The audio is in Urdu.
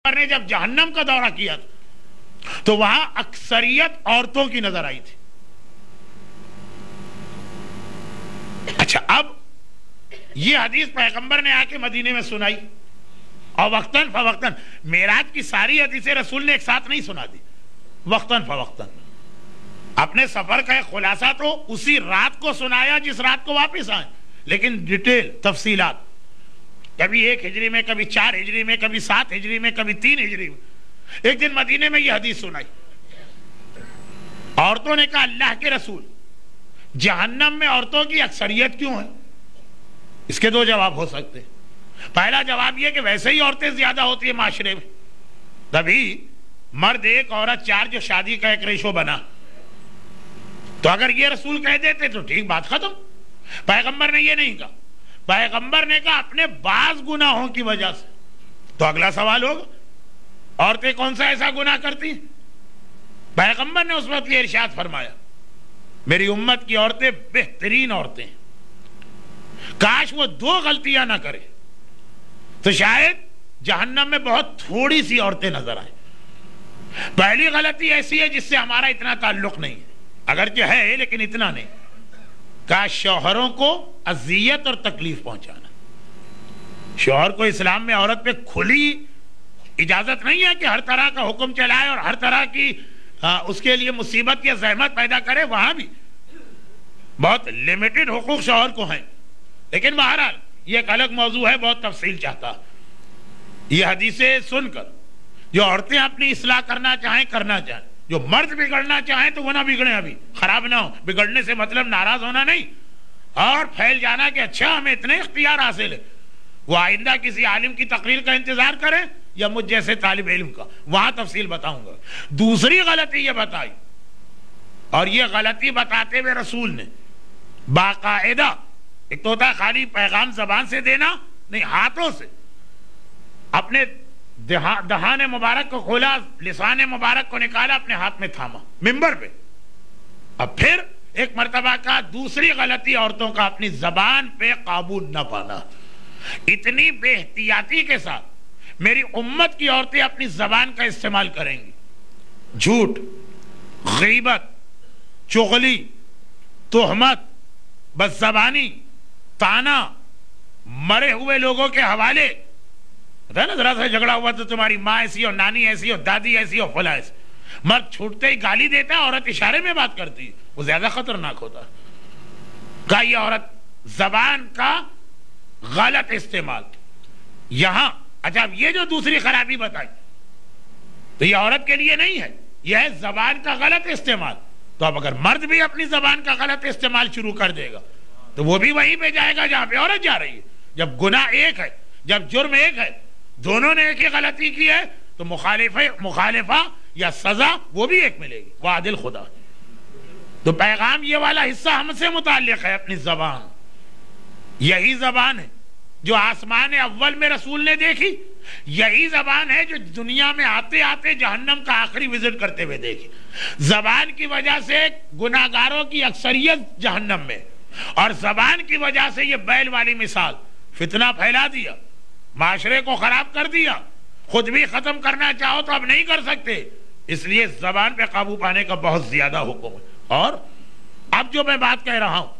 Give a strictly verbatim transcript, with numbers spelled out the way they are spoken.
پیغمبر نے جب جہنم کا دورہ کیا تو وہاں اکثریت عورتوں کی نظر آئی تھی. اچھا، اب یہ حدیث پیغمبر نے آ کے مدینے میں سنائی اور وقتاً فوقتاً. معراج کی ساری حدیثیں رسول نے ایک ساتھ نہیں سنا دی، وقتاً فوقتاً اپنے سفر کا ایک خلاصہ تو اسی رات کو سنایا جس رات کو واپس آئے، لیکن ڈیٹیل تفصیلات کبھی ایک ہجری میں، کبھی چار ہجری میں، کبھی سات ہجری میں، کبھی تین ہجری میں. ایک دن مدینے میں یہ حدیث سنائی. عورتوں نے کہا اللہ کے رسول، جہنم میں عورتوں کی اکثریت کیوں ہے؟ اس کے دو جواب ہو سکتے. پہلا جواب یہ کہ ویسے ہی عورتیں زیادہ ہوتی ہیں معاشرے میں، تبھی مرد ایک عورت چار جو شادی کا ایک ریشو بنا. تو اگر یہ رسول کہہ دیتے تو ٹھیک، بات ختم. پیغمبر نے یہ نہیں کہا. پیغمبر نے کہا اپنے بعض گناہوں کی وجہ سے. تو اگلا سوال ہوگا عورتیں کون سا ایسا گناہ کرتی ہیں؟ پیغمبر نے اس وقت یہ ارشاد فرمایا میری امت کی عورتیں بہترین عورتیں ہیں، کاش وہ دو غلطیاں نہ کرے تو شاید جہنم میں بہت تھوڑی سی عورتیں نظر آئیں. پہلی غلطی ایسی ہے جس سے ہمارا اتنا تعلق نہیں ہے، اگرچہ ہے لیکن اتنا نہیں. کاش شوہروں کو اذیت اور تکلیف پہنچانا. شوہر کو اسلام میں عورت پہ کھلی اجازت نہیں ہے کہ ہر طرح کا حکم چلائے اور ہر طرح کی اس کے لیے مصیبت یا زحمت پیدا کرے. وہاں بھی بہت لیمیٹڈ حقوق شوہر کو ہیں، لیکن بہرحال یہ ایک الگ موضوع ہے، بہت تفصیل چاہتا. یہ حدیثیں سن کر جو عورتیں اپنی اصلاح کرنا چاہیں کرنا چاہیں، جو مرد بگڑنا چاہیں تو وہ نہ بگڑیں، ابھی خراب نہ ہو. بگڑنے سے مطلب ناراض ہونا نہیں اور پھیل جانا کہ اچھا ہمیں اتنے اختیار حاصل ہے. وہ آئندہ کسی عالم کی تقریر کا انتظار کریں یا مجھ جیسے طالب علم کا، وہاں تفصیل بتاؤں گا. دوسری غلطی یہ بتائی، اور یہ غلطی بتاتے ہوئے رسول نے باقاعدہ، ایک تو ہوتا ہے خالی پیغام زبان سے دینا نہیں، ہاتھوں سے اپنے دہان مبارک کو کھولا، لسان مبارک کو نکالا، اپنے ہاتھ میں تھاما منبر پہ. اب پھر ایک مرتبہ کا دوسری غلطی عورتوں کا اپنی زبان پہ قابو نہ پانا. اتنی بے احتیاطی کے ساتھ میری امت کی عورتیں اپنی زبان کا استعمال کریں گی، جھوٹ، غیبت، چغلی، تہمت، بد زبانی، تانا، مرے ہوئے لوگوں کے حوالے. ہے نا، ذرا سا جھگڑا ہوا تو تمہاری ماں ایسی ہو، نانی ایسی ہو، دادی ایسی ہو، فلاں ایسی. مرد چھوٹتے ہی گالی دیتا ہے، عورت اشارے میں بات کرتی ہے، وہ زیادہ خطرناک ہوتا ہے. کہا یہ عورت زبان کا غلط استعمال یہاں. اچھا، اب یہ جو دوسری خرابی بتائی تو یہ عورت کے لیے نہیں ہے، یہ ہے زبان کا غلط استعمال. تو اب اگر مرد بھی اپنی زبان کا غلط استعمال شروع کر دے گا تو وہ بھی وہیں پہ جائے گا جہاں پہ عورت جا رہی ہے. جب گناہ ایک ہے، جب جرم ایک ہے، دونوں نے ایک ہی غلطی کی ہے تو مخالفہ یا سزا وہ بھی ایک ملے گی. وہ عادل خدا. تو پیغام یہ والا حصہ ہم سے متعلق ہے، اپنی زبان. یہی زبان ہے جو آسمان اول میں رسول نے دیکھی، یہی زبان ہے جو دنیا میں آتے آتے جہنم کا آخری وزٹ کرتے ہوئے دیکھی. زبان کی وجہ سے گناہگاروں کی اکثریت جہنم میں، اور زبان کی وجہ سے یہ بیل والی مثال فتنہ پھیلا دیا، معاشرے کو خراب کر دیا. خود بھی ختم کرنا چاہو تو اب نہیں کر سکتے. اس لیے زبان پہ قابو پانے کا بہت زیادہ حکم ہے. اور اب جو میں بات کہہ رہا ہوں